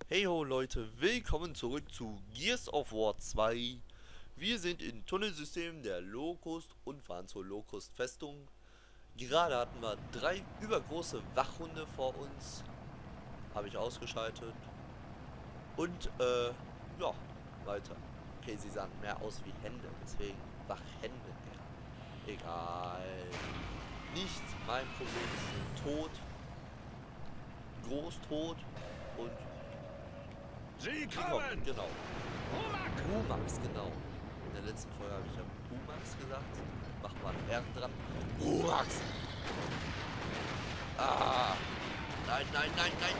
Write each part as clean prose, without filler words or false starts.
Hey ho Leute, willkommen zurück zu Gears of War 2. Wir sind in Tunnelsystemen der Locust und fahren zur Locust-Festung. Gerade hatten wir 3 übergroße Wachhunde vor uns. Habe ich ausgeschaltet. Und, ja, weiter. Okay, sie sahen mehr aus wie Hände, deswegen Wachhände. Ja. Egal. Nicht mein Problem, sie sind tot. Groß tot. Und Sie sie kommen, kommen! genau. Rumak! Rumax, genau. In der letzten Folge habe ich ja Rumax gesagt. Machen wir einen R dran. Rumax! Ah! Nein, nein, nein, nein!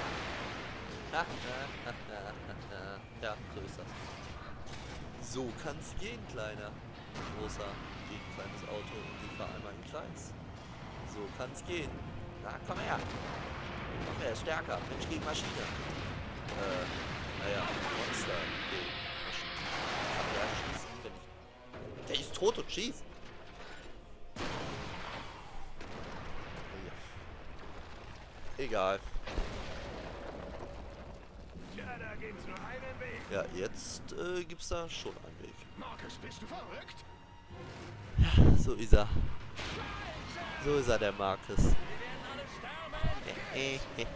Ja, so ist das. So kann's gehen, kleiner. Großer gegen kleines Auto und ich fahre einmal im Kreis. So kann's gehen. Na, komm her! Komm her, stärker. Mensch gegen Maschine. Naja, Monster gegen Maschine. Kann der schießen, wenn ich... Der ist tot und schießt. Ja. Egal. Ja, da gibt's nur einen Weg. Ja, jetzt gibt's da schon einen Weg. Markus, bist du verrückt? Ja, so ist er. So ist er, der Markus. Wir werden alle sterben!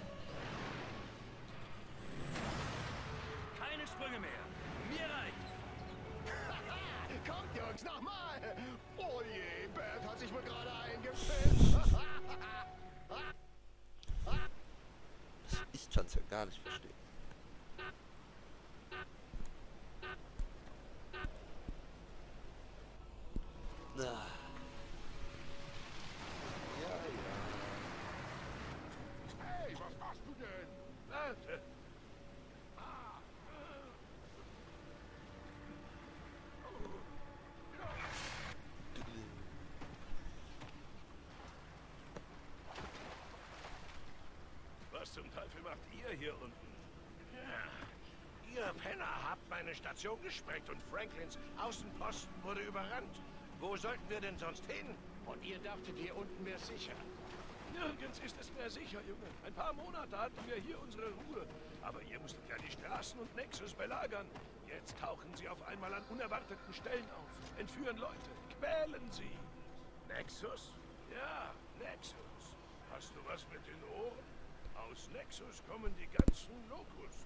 Keine Sprünge mehr. Mir reicht. Kommt, Jungs, nochmal! Oh je, Bert hat sich wohl gerade eingefilmt. Ich kann's ja gar nicht verstehen. Na. Ja, ja. Hey, was machst du denn? Warte. Was zum Teufel macht ihr hier unten? Ja, ihr Penner habt meine Station gesprengt und Franklins Außenposten wurde überrannt. Wo sollten wir denn sonst hin? Und ihr dachtet, hier unten wäre sicher. Nirgends ist es mehr sicher, Junge. Ein paar Monate hatten wir hier unsere Ruhe. Aber ihr musstet ja die Straßen und Nexus belagern. Jetzt tauchen sie auf einmal an unerwarteten Stellen auf, entführen Leute, quälen sie. Nexus? Ja, Nexus. Hast du was mit den Ohren? Aus Nexus kommen die ganzen Locust.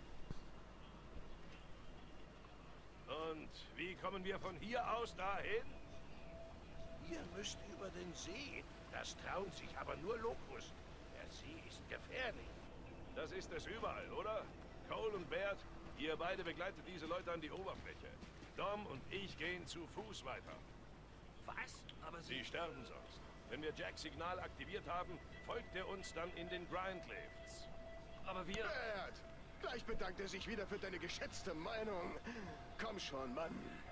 Und wie kommen wir von hier aus dahin? Ihr müsst über den See. Das trauen sich aber nur Locust. Der See ist gefährlich. Das ist es überall, oder? Cole und Bert, ihr beide begleitet diese Leute an die Oberfläche. Dom und ich gehen zu Fuß weiter. Was? Aber sie sterben sonst. Wenn wir Jacks Signal aktiviert haben, folgt er uns dann in den Grindlifts. Aber wir... Bert, gleich bedankt er sich wieder für deine geschätzte Meinung. Komm schon, Mann.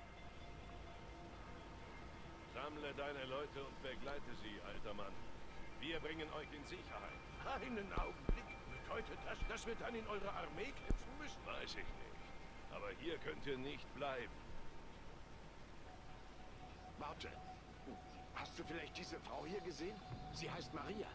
Sammle deine Leute und begleite sie, alter Mann. Wir bringen euch in Sicherheit. Einen Augenblick. Bedeutet das, dass wir dann in eure Armee kämpfen müssen? Weiß ich nicht. Aber hier könnt ihr nicht bleiben. Warte. Hast du vielleicht diese Frau hier gesehen? Sie heißt Maria.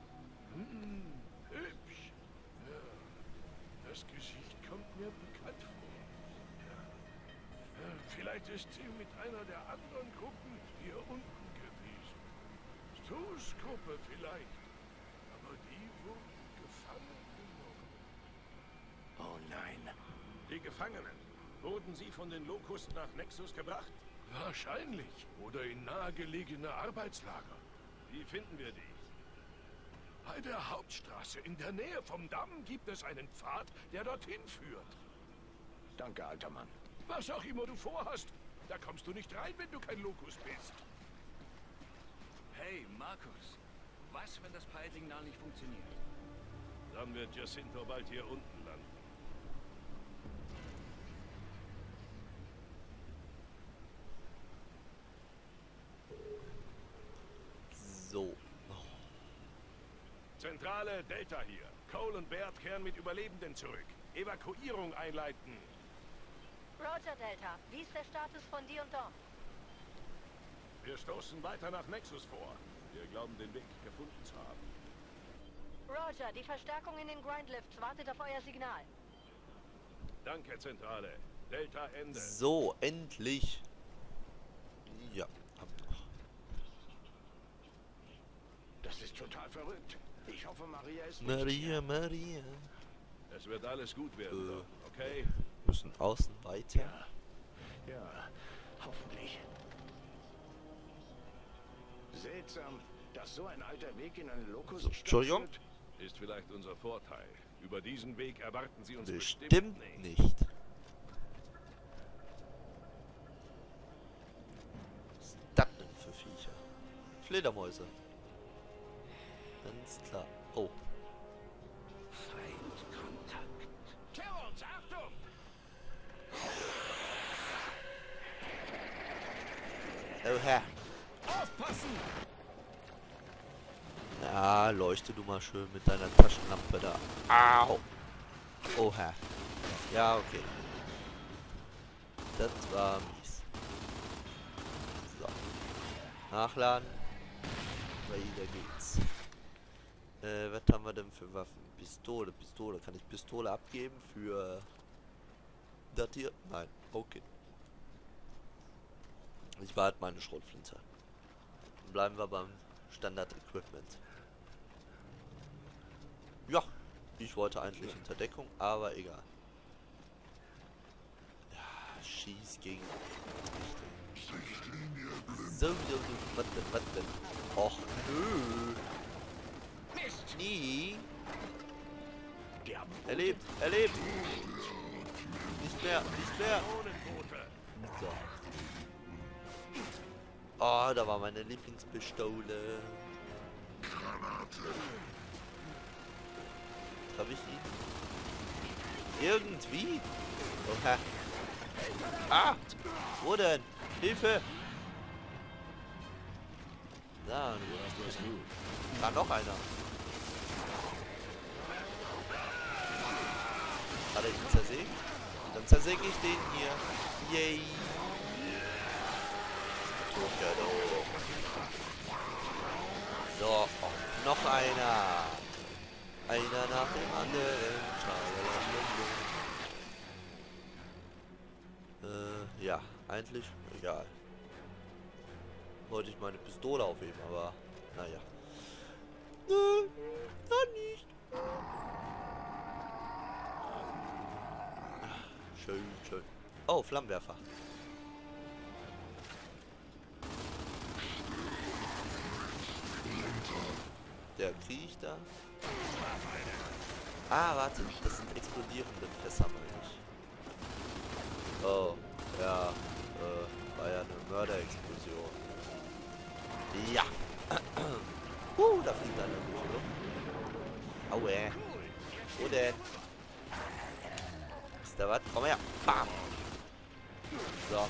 Hübsch. Ja. Das Gesicht kommt mir bekannt vor. Ja. Vielleicht ist sie mit einer der anderen Gruppen hier unten gewesen. Stu's Gruppe vielleicht. Aber die wurden gefangen genommen. Oh nein. Die Gefangenen. Wurden sie von den Locust nach Nexus gebracht? Wahrscheinlich. Oder in nahegelegene Arbeitslager. Wie finden wir die? Bei der Hauptstraße in der Nähe vom Damm gibt es einen Pfad, der dorthin führt. Danke, alter Mann. Was auch immer du vorhast, da kommst du nicht rein, wenn du kein Locust bist. Hey, Markus. Was, wenn das Peilsignal nicht funktioniert? Dann wird Jacinto bald hier unten landen. So. Zentrale Delta hier. Cole und Bert kehren mit Überlebenden zurück. Evakuierung einleiten. Roger, Delta. Wie ist der Status von dir und Dom? Wir stoßen weiter nach Nexus vor. Wir glauben, den Weg gefunden zu haben. Roger, die Verstärkung in den Grindlifts wartet auf euer Signal. Danke, Zentrale. Delta Ende. So, endlich. Ja. Das ist total verrückt. Ich hoffe, Maria ist Maria. Es wird alles gut werden, Doc, okay? Müssen außen weiter. Ja, hoffentlich. Seltsam, dass so ein alter Weg in eine Locust Entschuldigung? führt. Ist vielleicht unser Vorteil. Über diesen Weg erwarten Sie uns Bestimmt nicht. nicht. Was ist das denn für Viecher? Fledermäuse. Ganz klar. Oh. Feindkontakt. Terrors, Achtung! Oha. Aufpassen! Ja, leuchte du mal schön mit deiner Taschenlampe da. Au. Oha. Ja, okay. Das war mies. So. Nachladen. Weiter geht's. Was haben wir denn für Waffen? Pistole. Kann ich Pistole abgeben für das hier? Nein. Okay. Ich warte meine Schrotflinte. Dann bleiben wir beim Standard-Equipment. Ja, ich wollte eigentlich hinter Deckung, aber egal. Ja, schieß gegen so, was denn? Och, nö. Nie. Erlebt. Nicht mehr. So. Oh, da war meine Lieblingspistole. Hab ich ihn? Irgendwie? Oha. Ah! Wo denn? Hilfe! Da, du hast du. Da noch einer. Hat er ihn zersägt? Dann zersäge ich den hier. Yay! So, oh, noch einer. Einer nach dem anderen. Ja, eigentlich egal. Wollte ich meine Pistole aufheben, aber naja. Nö, dann nicht. Schön. Oh, Flammenwerfer. Der kriecht da. Ah, warte, das sind explodierende Fässer, meine ich. Oh, ja, war ja eine Mörderexplosion. Ja. Da fliegt einer durch, oder? Aue. Wo denn? Ist da was? Komm her. Bam. So.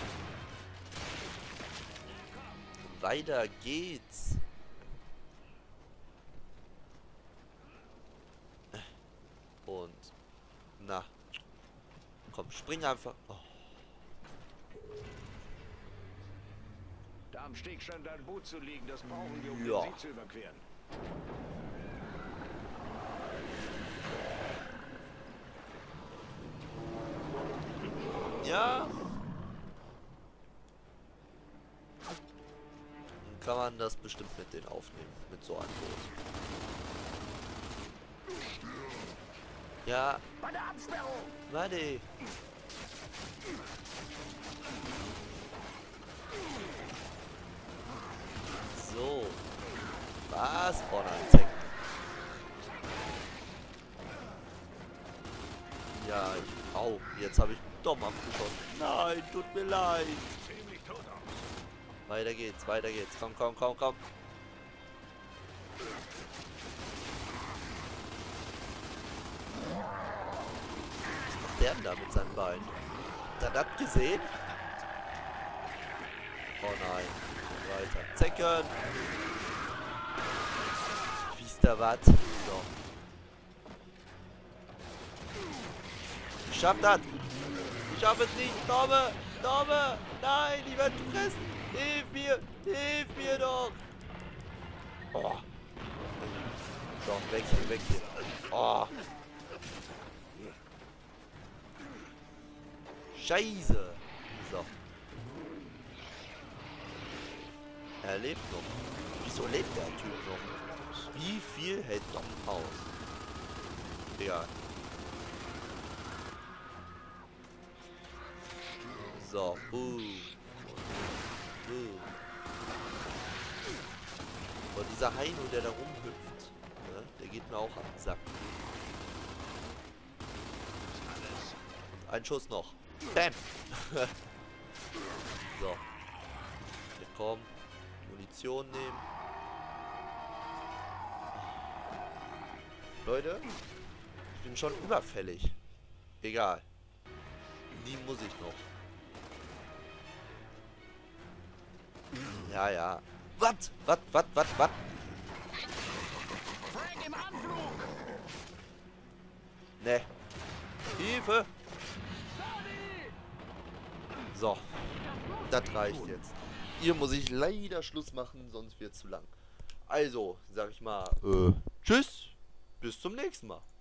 Weiter geht's. Und na, komm, spring einfach. Oh. Da am Steg scheint ein Boot zu liegen, das brauchen wir, um Ja. den See zu überqueren. Ja. Dann kann man das bestimmt mit denen aufnehmen, mit so einem Boot. Ja. Bei der Absperrung! Warte. So. Was? Vorne anzeigen. Ja, au, jetzt habe ich dumm abgeschossen. Nein, tut mir leid. Ziemlich tot aus. Weiter geht's. Komm. Was macht der denn da mit seinem Bein? Hat er das gesehen? Oh nein. Weiter. Zecken! Wie ist da was? So. Ich schaff das! Ich schaff es nicht! Dome! Nein, die werden gefressen! Hilf mir doch! Oh. So, weg hier! Oh. Scheiße. So. Er lebt noch. Wieso lebt der Typ noch? Wie viel hält noch aus? Egal. So. Und dieser Heino, der da rumhüpft, ne, der geht mir auch an den Sack. Ein Schuss noch. Bam! So. Hier komm. Munition nehmen. Leute, ich bin schon überfällig. Egal. Die muss ich noch. Ja, ja. Was? Was? Ne. Hilfe! So. Das reicht jetzt. Hier muss ich leider Schluss machen, sonst wird es zu lang. Also, sag ich mal, tschüss. Bis zum nächsten Mal.